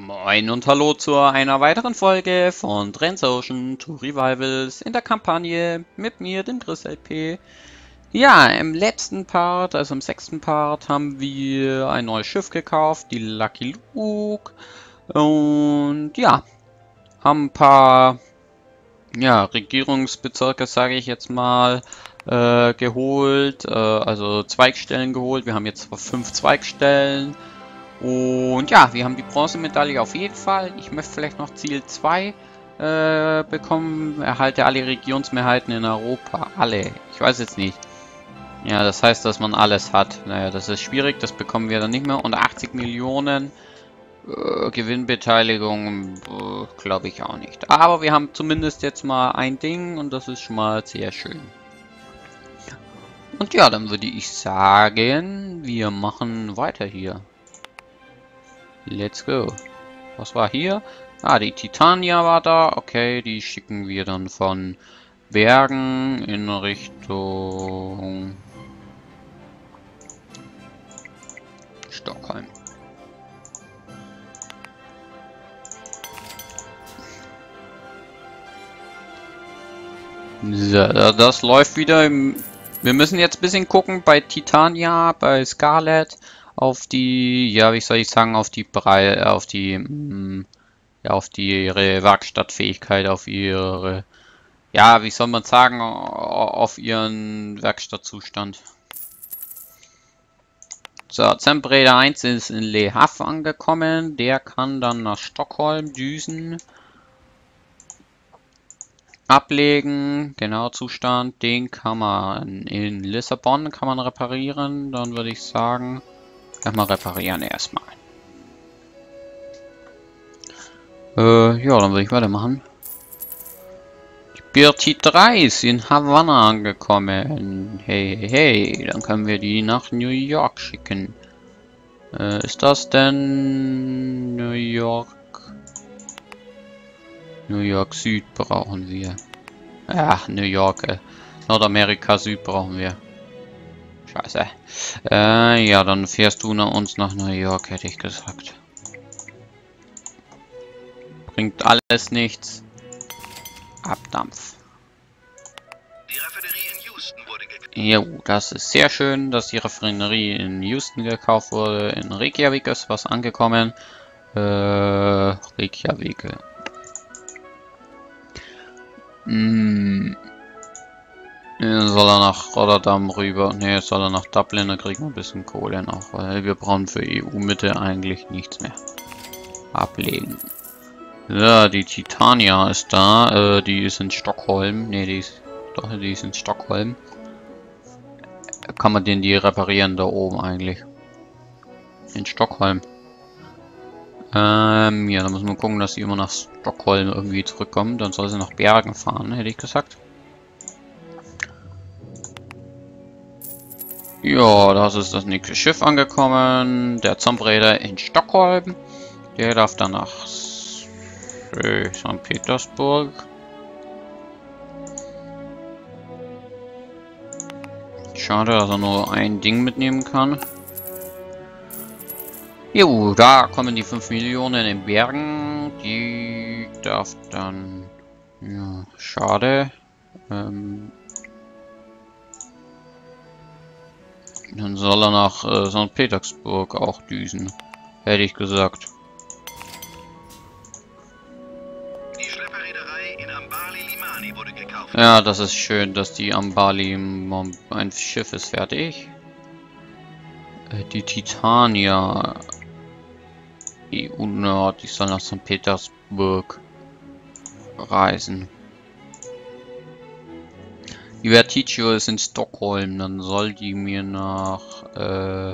Moin und hallo zu einer weiteren Folge von Transocean 2 Revivals in der Kampagne mit mir, dem Chris LP. Ja, im letzten Part, also im 6. Part, haben wir ein neues Schiff gekauft, die Lucky Luke. Und ja, haben ein paar Regierungsbezirke, sage ich jetzt mal, geholt, also Zweigstellen geholt. Wir haben jetzt 5 Zweigstellen. Und ja, wir haben die Bronzemedaille auf jeden Fall. Ich möchte vielleicht noch Ziel 2 bekommen. Erhalte alle Regionsmehrheiten in Europa. Alle. Ich weiß jetzt nicht. Ja, das heißt, dass man alles hat. Naja, das ist schwierig. Das bekommen wir dann nicht mehr. Und 80 Millionen Gewinnbeteiligung glaube ich auch nicht. Aber wir haben zumindest jetzt mal ein Ding. Und das ist schon mal sehr schön. Und ja, dann würde ich sagen, wir machen weiter hier. Let's go. Was war hier? Ah, die Titania war da. Okay, die schicken wir dann von Bergen in Richtung Stockholm. So, das läuft wieder. Wir müssen jetzt ein bisschen gucken bei Titania, bei Scarlet. Auf die, ja, wie soll ich sagen, auf ihre Werkstattfähigkeit, auf ihre, ja, wie soll man sagen, auf ihren Werkstattzustand. So, Zembreder 1 ist in Le Havre angekommen, der kann dann nach Stockholm düsen. Ablegen, genau Zustand, den kann man in Lissabon reparieren, dann würde ich sagen, mal reparieren erstmal. Ja, dann würde ich weitermachen. Die Berti 3 ist in Havanna angekommen. Hey, hey, hey, dann können wir die nach New York schicken. Ist das denn New York? New York Süd brauchen wir. Ach, New York, Nordamerika Süd brauchen wir. Scheiße. Ja, dann fährst du uns nach New York, hätte ich gesagt. Bringt alles nichts. Abdampf. Die Raffinerie in Houston wurde gekauft. Jo, das ist sehr schön, dass die Raffinerie in Houston gekauft wurde. In Reykjavik ist was angekommen. Reykjavik. Soll er nach Rotterdam rüber? Ne, soll er nach Dublin, da kriegen wir ein bisschen Kohle noch, weil wir brauchen für EU-Mitte eigentlich nichts mehr. Ablegen. Ja, die Titania ist da, die ist in Stockholm. Ne, die ist in Stockholm. Kann man die reparieren da oben eigentlich? In Stockholm. Ja, da muss man gucken, dass sie immer nach Stockholm irgendwie zurückkommen. Dann soll sie nach Bergen fahren, hätte ich gesagt. Ja, das ist das nächste Schiff angekommen. Der Zombräder in Stockholm. Der darf dann nach St. Petersburg. Schade, dass er nur ein Ding mitnehmen kann. Jo, da kommen die 5 Millionen in Bergen. Die darf dann... Ja, schade. Dann soll er nach St. Petersburg auch düsen. Hätte ich gesagt. Die Schlepperreederei in Ambali Limani wurde gekauft. Ja, das ist schön, dass die Ambali... Ein Schiff ist fertig. Die Titania... EU Nord, ich soll nach St. Petersburg reisen. Die Vertigo ist in Stockholm, dann soll die mir nach, dann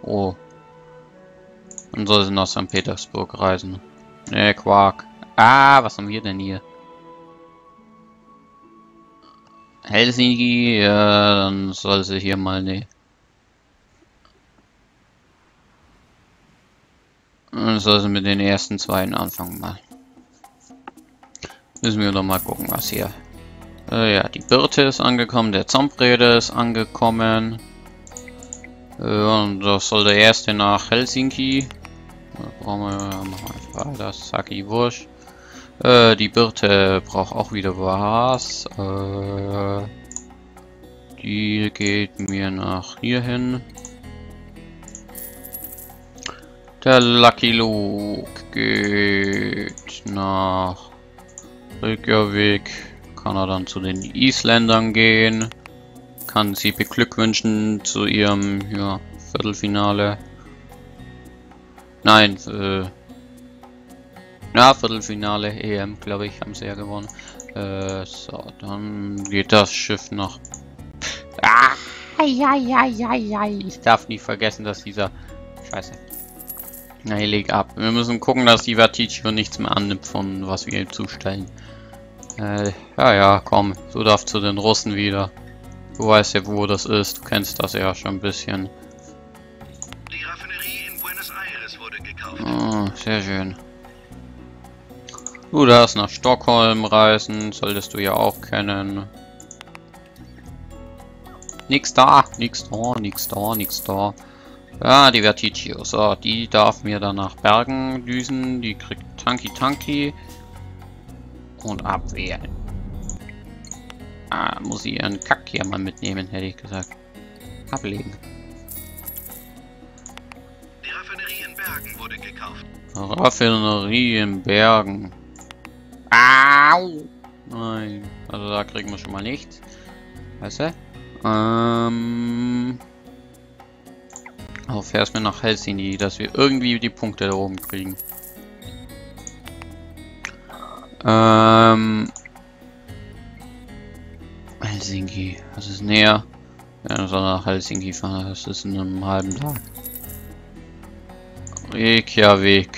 soll sie nach St. Petersburg reisen. Ne, Quark. Ah, was haben wir denn hier? Helsinki, ja, dann soll sie hier mal, ne. Dann soll sie mit den ersten 2 anfangen mal. Müssen wir doch mal gucken, was hier. Ja, die Birte ist angekommen, der Zombräder ist angekommen. Und das soll der erste nach Helsinki. Brauchen wir, machen wir einfach das Saki Wurscht. Die Birte braucht auch wieder was. Die geht mir nach hier hin. Der Lucky Luke geht nach Reykjavik. Kann er dann zu den Isländern gehen. Kann sie beglückwünschen zu ihrem Viertelfinale. Nein, Viertelfinale EM, glaube ich, haben sie ja gewonnen. So, dann geht das Schiff nach... Ich darf nicht vergessen, dass dieser... Scheiße. Na, hier leg ab. Wir müssen gucken, dass die Verticio nichts mehr annimmt, von was wir ihm zustellen. Ja, komm. Du darfst zu den Russen wieder. Du weißt ja, wo das ist. Du kennst das ja schon ein bisschen. Die Raffinerie in Buenos Aires wurde gekauft. Oh, sehr schön. Du darfst nach Stockholm reisen. Solltest du ja auch kennen. Nix da. Ja, die Verticio. So, die darf mir dann nach Bergen düsen. Die kriegt Tanki. Und abwehren. Muss ich ihren Kack hier mal mitnehmen, hätte ich gesagt. Ablegen. Die Raffinerie in Bergen wurde gekauft. Raffinerie in Bergen. Au! Nein. Also da kriegen wir schon mal nichts. Weißt du? Also fährst mir nach Helsinki, dass wir irgendwie die Punkte da oben kriegen. Helsinki, das ist näher. Ja, soll nach Helsinki fahren, das ist in einem halben Tag. Reykjavik.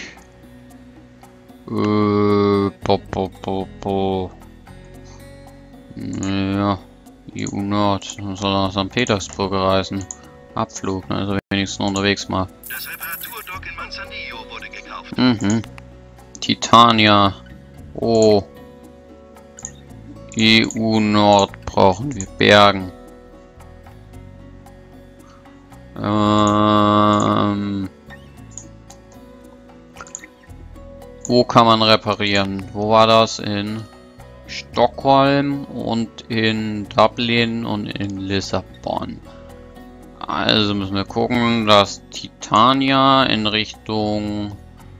Ja, EU Nord, dann soll er nach St. Petersburg reisen. Abflug, ne? Also wenigstens unterwegs mal. Das Reparaturdock in Manzanillo wurde gekauft. Titania. Oh. EU Nord brauchen wir. Bergen. Wo kann man reparieren? Wo war das? In Stockholm und in Dublin und in Lissabon. Also müssen wir gucken, dass Titania in Richtung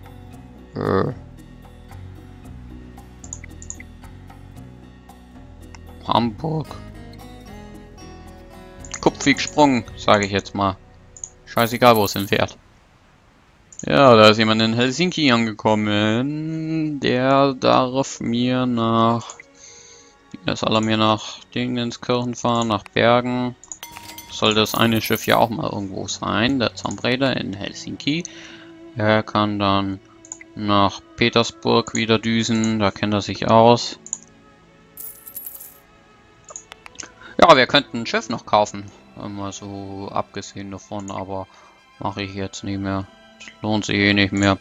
Hamburg. Kupfig Sprung, sage ich jetzt mal. Scheißegal, wo es hinfährt. Ja, da ist jemand in Helsinki angekommen. Der darf mir nach... soll er mir nach Dingenskirchen fahren, nach Bergen. Soll das eine Schiff ja auch mal irgendwo sein. Der Tomb Raider in Helsinki. Er kann dann nach Petersburg wieder düsen. Da kennt er sich aus. Ja, wir könnten ein Schiff noch kaufen. Mal so abgesehen davon, aber mache ich jetzt nicht mehr. Lohnt sich eh nicht mehr.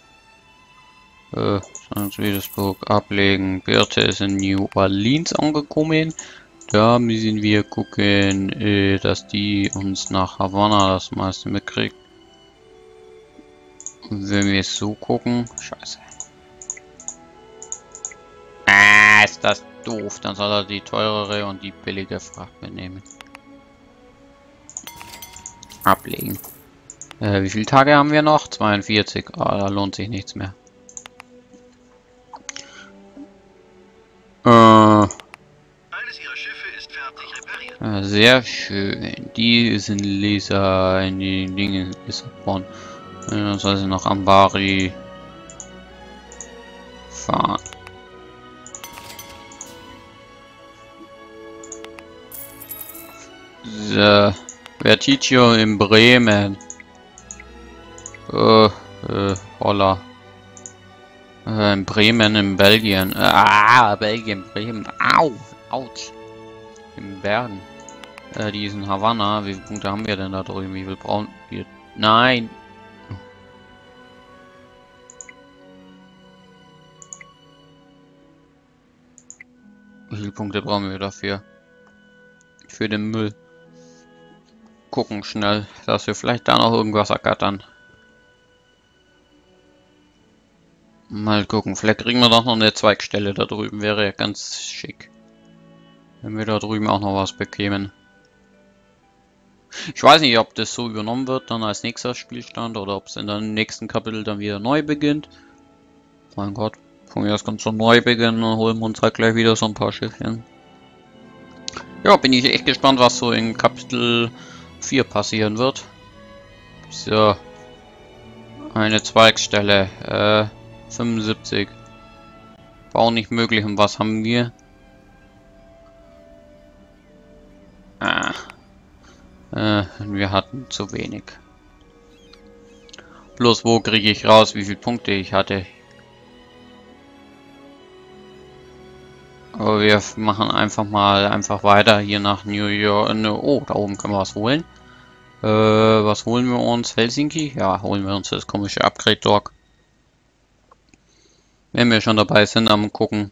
St. Petersburg ablegen. Birte ist in New Orleans angekommen. Da müssen wir gucken, dass die uns nach Havanna das meiste mitkriegt. Und wenn wir es so gucken. Scheiße. Ist das doof. Dann soll er die teurere und die billige Fracht mitnehmen. Ablegen. Wie viele Tage haben wir noch? 42. Da lohnt sich nichts mehr. Eines ihrer Schiffe ist fertig repariert. Sehr schön. Die ist in den Dingen Lissabon. Dann soll sie nach Ambari fahren. So. Verticio in Bremen. Holla. In Bremen in Belgien. Belgien, Bremen. Au! Autsch. In Bergen. Die ist in Havanna. Wie viele Punkte haben wir denn da drüben? Wie viel brauchen wir? Nein! Wie viele Punkte brauchen wir dafür? Für den Müll. Gucken schnell, dass wir vielleicht da noch irgendwas ergattern. Mal gucken, vielleicht kriegen wir doch noch eine Zweigstelle da drüben, wäre ja ganz schick. Wenn wir da drüben auch noch was bekämen. Ich weiß nicht, ob das so übernommen wird dann als nächster Spielstand oder ob es in dem nächsten Kapitel dann wieder neu beginnt. Mein Gott, von mir aus ganz so neu beginnen und holen wir uns halt gleich wieder so ein paar Schiffchen. Ja, bin ich echt gespannt, was so in Kapitel 4 passieren wird. So. Eine Zweigstelle. 75. War auch nicht möglich. Und was haben wir? Wir hatten zu wenig. Bloß wo kriege ich raus, wie viele Punkte ich hatte? Aber wir machen einfach weiter hier nach New York. Oh, da oben können wir was holen. Was holen wir uns? Helsinki? Ja, holen wir uns das komische Upgrade Dock. Wenn wir schon dabei sind am gucken.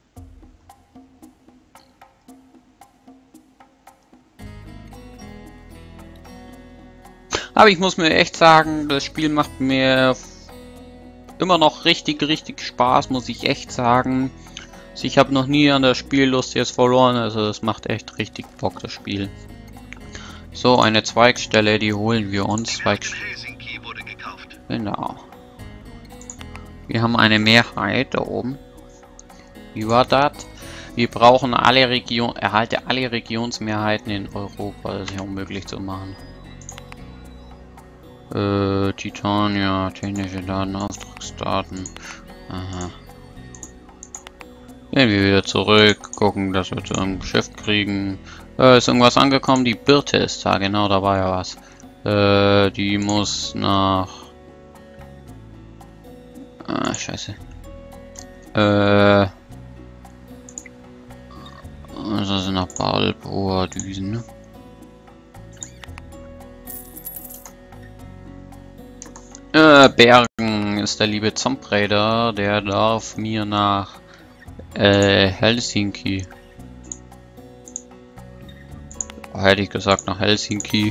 Aber ich muss mir echt sagen, das Spiel macht mir immer noch richtig Spaß, muss ich echt sagen. Ich habe noch nie an der Spiellust jetzt verloren, also es macht echt richtig Bock, das Spiel. So, eine Zweigstelle, die holen wir uns. Helsinki wurde gekauft. Genau. Wir haben eine Mehrheit da oben. Wie war das? Wir brauchen erhalte alle Regionsmehrheiten in Europa. Das ist ja unmöglich zu machen. Titania, technische Daten, Auftragsdaten. Aha. Gehen wir wieder zurück, gucken, dass wir zu einem Schiff kriegen. Ist irgendwas angekommen? Die Birte ist da, genau, da war ja was. Die muss nach... Ah, scheiße. Das sind nach Balboa Düsen, ne? Bergen ist der liebe Zombraider, der darf mir nach Helsinki. Hätte ich gesagt nach Helsinki.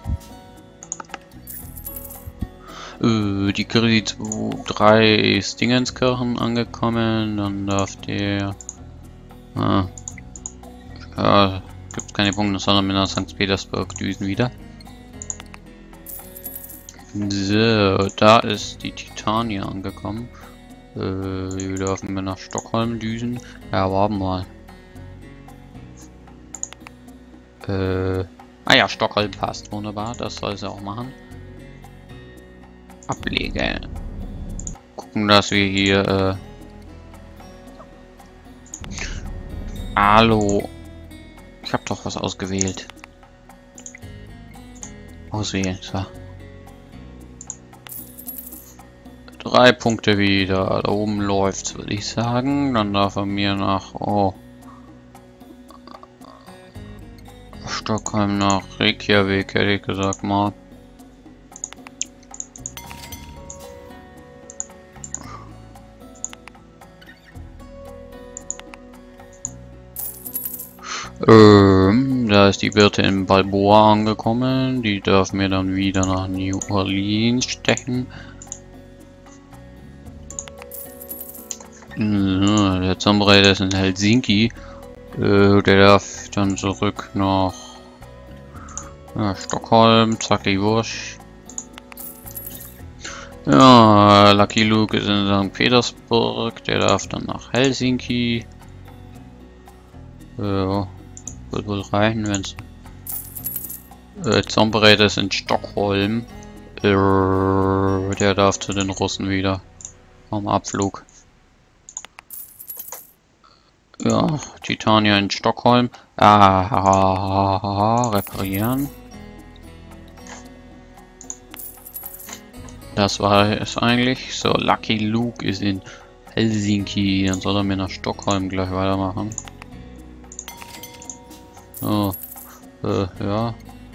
Die Kredit 3 Stingenskirchen angekommen, dann darf der... ja, gibt keine Punkte, sondern mit nach St. Petersburg düsen wieder. So, da ist die Titania angekommen. Wir dürfen wir nach Stockholm düsen. Ja, warten mal. Ja, Stockholm passt wunderbar. Das soll sie auch machen. Ablegen. Gucken, dass wir hier Hallo. Ich habe doch was ausgewählt. Auswählen, so. 3 Punkte wieder. Da oben läuft, würde ich sagen. Dann darf er mir nach Stockholm nach Reykjavik, hätte ich gesagt mal. Da ist die Birte in Balboa angekommen. Die darf mir dann wieder nach New Orleans stechen. Der Zombraider ist in Helsinki. Der darf dann zurück nach Stockholm. Zacki Wurscht. Ja, Lucky Luke ist in St. Petersburg. Der darf dann nach Helsinki. Ja, wird wohl reichen, wenn es. Zombraider ist in Stockholm. Der darf zu den Russen wieder. Am Abflug. Ja, Titania in Stockholm. Reparieren. Das war es eigentlich. So, Lucky Luke ist in Helsinki. Dann soll er mir nach Stockholm gleich weitermachen. Oh, ja.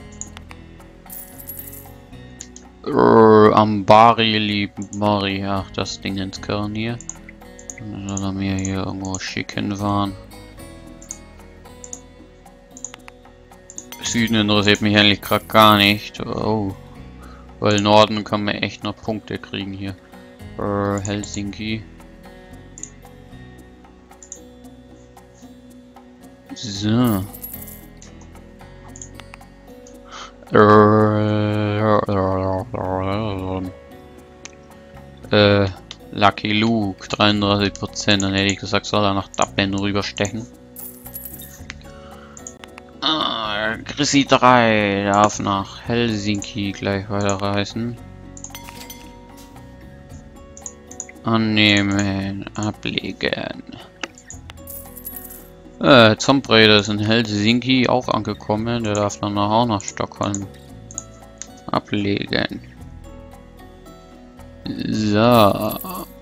Ambari, Libari, ach, das Ding ins Kern hier. Dann soll er mir hier irgendwo schicken fahren. Süden interessiert mich eigentlich gerade gar nicht. Oh. Weil Norden kann man echt noch Punkte kriegen hier. Helsinki. So. Lucky Luke, 33%. Dann hätte ich gesagt, soll er nach Dublin rüberstechen. Chrissy 3 darf nach Helsinki gleich weiterreisen. Annehmen, ablegen. Tom Brady ist in Helsinki auch angekommen. Der darf dann auch nach Stockholm ablegen. So.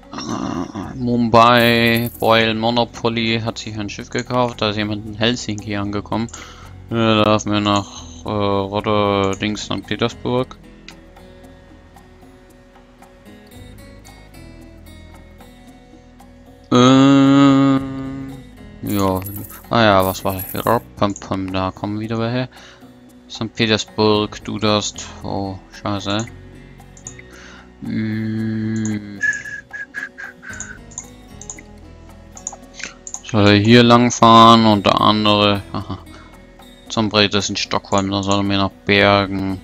Mumbai, Boyle Monopoly hat sich ein Schiff gekauft. Da ist jemand in Helsinki angekommen. Der darf mir nach Rotterdam, St. Petersburg. Ja. Ah ja, was war hier? Da kommen wieder welche. St. Petersburg, du darfst. Oh, scheiße. Soll er hier lang fahren und der andere. Aha. Zum Brett ist in Stockholm, da soll er mir nach Bergen.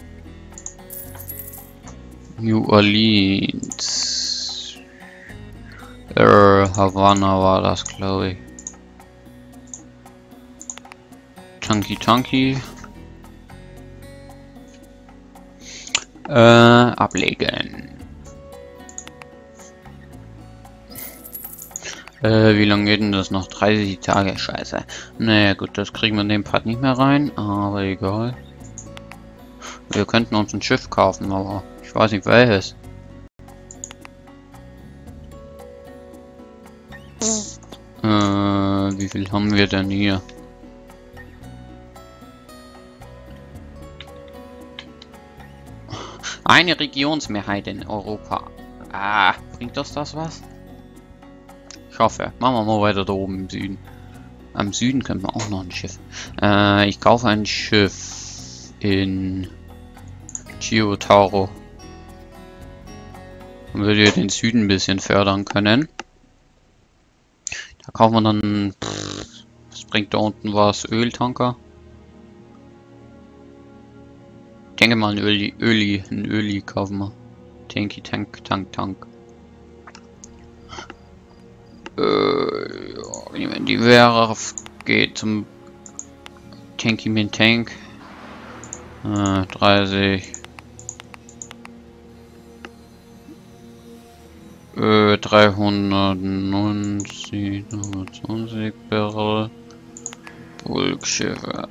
New Orleans. Havanna war das, glaube ich. Tanki. Ablegen. Wie lange geht denn das noch? 30 Tage? Scheiße. Naja gut, das kriegen wir in dem Part nicht mehr rein, aber egal. Wir könnten uns ein Schiff kaufen, aber ich weiß nicht welches. Wie viel haben wir denn hier? Eine Regionsmehrheit in Europa. Ah, bringt das was? Ich hoffe. Machen wir mal weiter da oben im Süden. Am Süden können wir auch noch ein Schiff. Ich kaufe ein Schiff in Giotauro. Dann würde ich den Süden ein bisschen fördern können. Da kaufen wir dann... was bringt da unten was? Öltanker? Ich denke mal ein Öli kaufen wir. Tank. Wenn die Werft geht zum Tanky mit Tank. 30. 390, 20 Barrel. Bulkschiffe.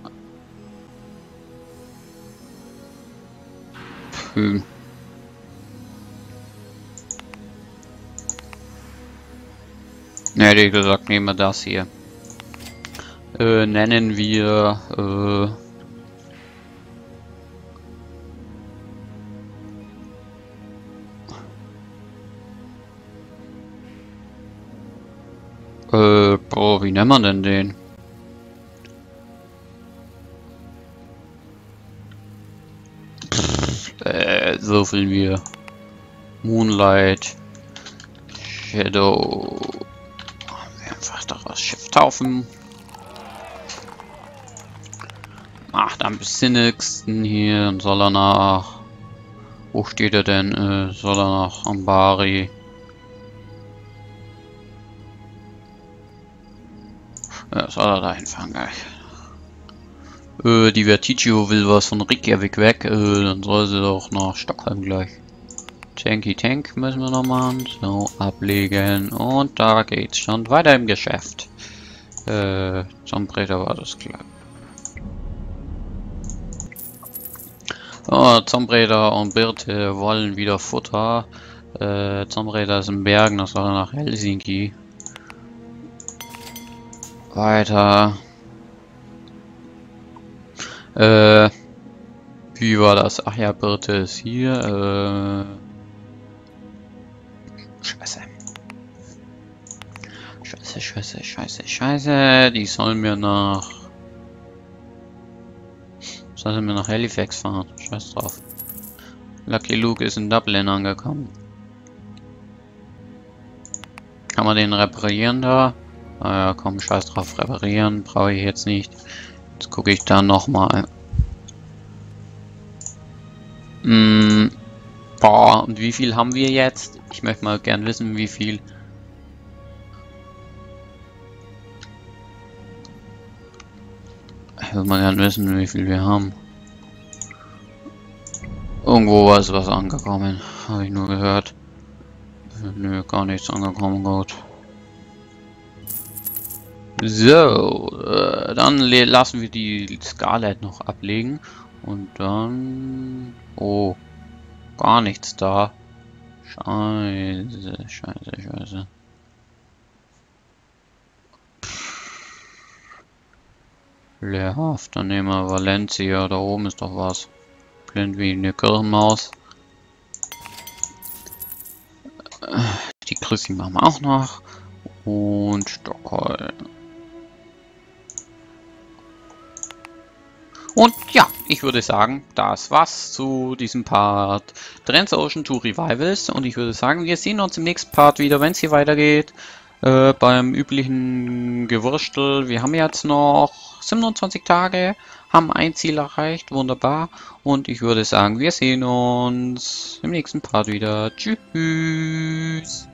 Ja, hätte ich gesagt, nehmen wir das hier. Nennen wir wie nennen wir denn den? Würfeln wir. Moonlight. Shadow. Einfach das Schiff taufen. Macht am sinnigsten hier. Und soll er nach... Wo steht er denn? Soll er nach Ambari? Ja, soll er da hinfahren gleich. Die Vertigio will was von Reykjavik weg. Dann soll sie doch nach Stockholm gleich. Tank müssen wir noch machen. So, ablegen. Und da geht's schon weiter im Geschäft. Zum Bretter war das klar. Oh, Zombreter und Birte wollen wieder Futter. Zombreter ist in Bergen, das soll nach Helsinki. Weiter. Wie war das? Ach ja, Birte ist hier. Scheiße. Die sollen mir nach... Sollen wir nach Halifax fahren? Scheiß drauf. Lucky Luke ist in Dublin angekommen. Kann man den reparieren da? Naja, komm, scheiß drauf, reparieren brauche ich jetzt nicht. Jetzt gucke ich da nochmal. Boah, und wie viel haben wir jetzt? Ich möchte mal gern wissen, wie viel. Ich würde mal gern wissen, wie viel wir haben. Irgendwo ist was angekommen. Habe ich nur gehört. Nö, gar nichts angekommen, gut. So, dann lassen wir die Scarlet noch ablegen. Und dann... Oh, gar nichts da. Scheiße, scheiße, scheiße. Lehrhaft, dann nehmen wir Valencia. Da oben ist doch was. Blind wie eine Kirchenmaus. Die Chrissy machen wir auch noch. Und Stockholm. Und ja, ich würde sagen, das war's zu diesem Part Transocean 2 Revivals. Und ich würde sagen, wir sehen uns im nächsten Part wieder, wenn es hier weitergeht. Beim üblichen Gewurstel. Wir haben jetzt noch 27 Tage, haben ein Ziel erreicht, wunderbar. Und ich würde sagen, wir sehen uns im nächsten Part wieder. Tschüss.